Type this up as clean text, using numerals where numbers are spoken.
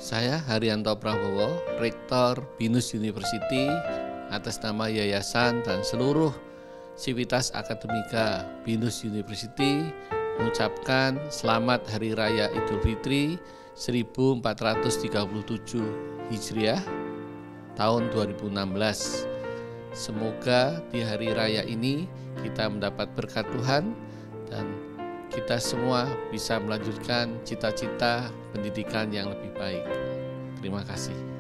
Saya Haryanto Prabowo, Rektor BINUS University, atas nama Yayasan dan seluruh Sivitas Akademika BINUS University mengucapkan selamat Hari Raya Idul Fitri 1437 Hijriah tahun 2016. Semoga di hari raya ini kita mendapat berkat Tuhan dan kita semua bisa melanjutkan cita-cita pendidikan yang lebih baik. Terima kasih.